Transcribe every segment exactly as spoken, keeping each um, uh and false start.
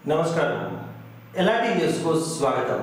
నమస్కారం ఎలాంటి న్యూస్ కు స్వాగతం।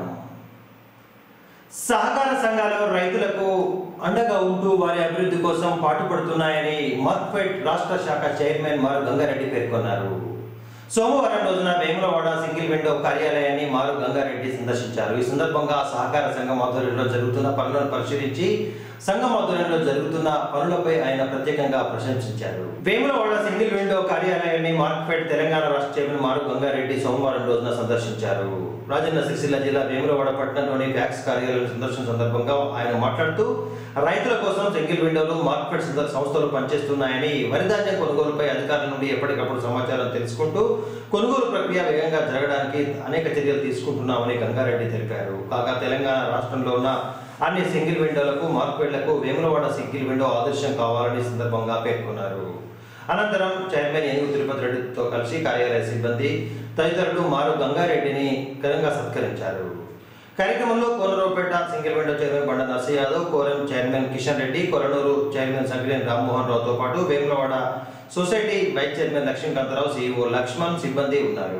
సహకార సంఘాలు రైతులకు అండగా ఉంటూ వారి అభివృద్ధి కోసం పాటుపడుతున్నాయని మార్క్ఫెడ్ రాష్ట్ర శాఖ చైర్మన్ మారు గంగారెడ్డి పేర్కొన్నారు। సోమవారం రోజున వేములవాడ సింగిల్ విండో కార్యాలయాన్ని మారు గంగారెడ్డి సందర్శించారు। ఈ సందర్భంగా సహకార సంఘం ఆధ్వర్యంలో జరుగుతున్న పనులను పరిశీలించి సంఘం ఆధ్వర్యంలో జరుగుతున్న పనులపై ఆయన ప్రత్యేకంగా ప్రశంసించారు। వేములవాడ సింగిల్ విండో కార్యాలయాన్ని మార్క్ఫెడ్ తెలంగాణ రాష్ట్ర చైర్మన్ మారు గంగారెడ్డి సోమవారం రోజున సందర్శించారు। రాజన్న సిరిసిల్ల జిల్లా వేములవాడ పట్టణంలోని వ్యాక్స్ కార్యాలయం సందర్శన సందర్భంగా ఆయన మాట్లాడుతూ రైతుల కోసం సింగిల్ విండోలు మార్క్ఫెడ్ సంస్థలు పనిచేస్తున్నాయని, వరిధాన్యం కొనుగోలుపై అధికారుల నుండి ఎప్పటికప్పుడు సమాచారం తెలుసుకుంటూ కొనుగోలు ప్రక్రియ వేగంగా జరగడానికి అనేక చర్యలు తీసుకుంటున్నామని గంగారెడ్డి తెలిపారు। కాగా తెలంగాణ రాష్ట్రంలో ఉన్న అన్ని సింగిల్ విండోలకు మార్క్ఫెడ్లకు వేములవాడ సింగిల్ విండో ఆదర్శం కావాలని సందర్భంగా పేర్కొన్నారు। అనంతరం చైర్మన్ ఏనుగు తిరుపతి రెడ్డితో కలిసి కార్యాలయ సిబ్బంది తదితరులు మారు గంగారెడ్డిని ఘనంగా సత్కరించారు। కార్యక్రమంలో Konaraopet single window chairman Banda Narsaiah Yadav, Koram chairman Kishan Reddy, Kolanur chairman Sangileni Rammohan రావుతో పాటు Vemulawada society vice chairman Lakshmikantharao, CEO Laxman సిబ్బంది ఉన్నారు।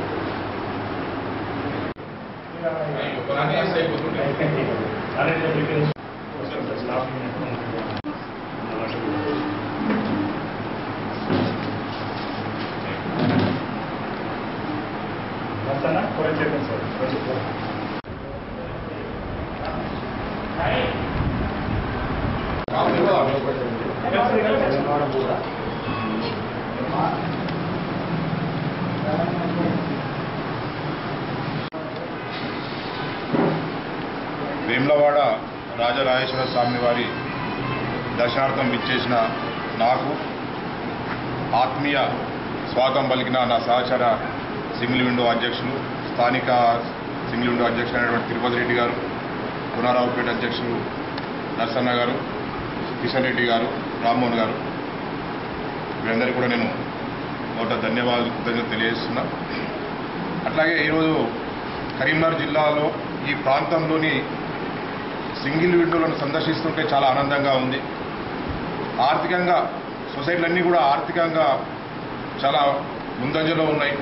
వేములవాడ రాజరాజేశ్వర స్వామి వారి దర్శనార్థం విచ్చేసిన నాకు ఆత్మీయ స్వాగతం పలికిన నా సహచర సింగిల్ విండో అధ్యక్షులు, స్థానిక సింగిల్ విండో అధ్యక్షులు అయినటువంటి తిరుపతి రెడ్డి గారు, పునరావుపేట అధ్యక్షులు నర్సన్న గారు, కిషన్ రెడ్డి గారు, రామ్మోహన్ గారు, వీరందరికీ కూడా నేను మొదట ధన్యవాదాలు కృతజ్ఞతలు తెలియజేస్తున్నా। అట్లాగే ఈరోజు కరీంనగర్ జిల్లాలో ఈ ప్రాంతంలోని సింగిల్ విండోలను సందర్శిస్తుంటే చాలా ఆనందంగా ఉంది। ఆర్థికంగా సొసైటీలన్నీ కూడా ఆర్థికంగా చాలా ముందంజలో ఉన్నాయి।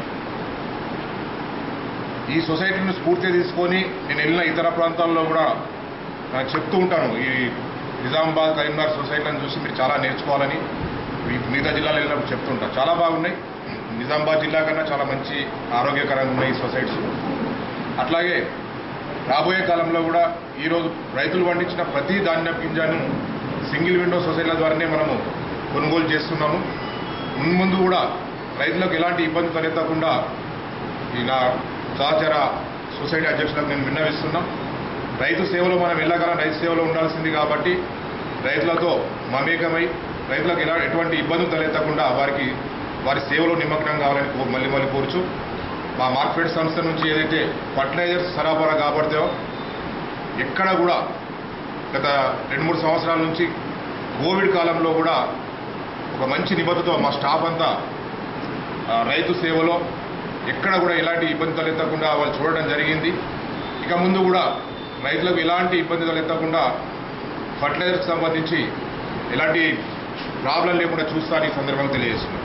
ఈ సొసైటీని స్ఫూర్తి తీసుకొని నేను వెళ్ళిన ఇతర ప్రాంతాల్లో కూడా చెప్తూ ఉంటాను, ఈ నిజామాబాద్ కరీంనగర్ సొసైటీలను చూసి మీరు చాలా నేర్చుకోవాలని మిగతా జిల్లాలో వెళ్ళినప్పుడు చెప్తుంటాను। చాలా బాగున్నాయి, నిజామాబాద్ జిల్లా కన్నా చాలా మంచి ఆరోగ్యకరంగా ఉన్నాయి ఈ సొసైటీస్। అట్లాగే రాబోయే కాలంలో కూడా ఈరోజు రైతులు పండించిన ప్రతి ధాన్య గింజను సింగిల్ విండో సొసైటీల ద్వారానే మనము కొనుగోలు చేస్తున్నాము। మున్ముందు కూడా రైతులకు ఎలాంటి ఇబ్బంది తలెత్తకుండా ఈ నా సహచర సొసైటీ అధ్యక్షులకు నేను విన్నవిస్తున్నాం। రైతు సేవలో మనం వెళ్ళగలం, రైతు సేవలో ఉండాల్సింది కాబట్టి రైతులతో మమేకమై రైతులకు ఎలా ఎటువంటి ఇబ్బందులు తలెత్తకుండా వారికి వారి సేవలో నిమగ్నం కావాలని మళ్ళీ మళ్ళీ కోరుచు, మా మార్క్ఫెడ్ సంస్థ నుంచి ఏదైతే ఫర్టిలైజర్స్ సరఫరా కాబడతాయో ఎక్కడ కూడా గత రెండు మూడు సంవత్సరాల నుంచి కోవిడ్ కాలంలో కూడా ఒక మంచి నిబద్ధతతో మా స్టాఫ్ అంతా రైతు సేవలో ఎక్కడ కూడా ఎలాంటి ఇబ్బంది తలెత్తకుండా వాళ్ళు చూడడం జరిగింది। ఇక ముందు కూడా రైతులకు ఎలాంటి ఇబ్బంది తలెత్తకుండా ఫర్టిలైజర్కి సంబంధించి ఎలాంటి ప్రాబ్లం లేకుండా చూస్తారని ఈ సందర్భంగా తెలియజేస్తున్నారు।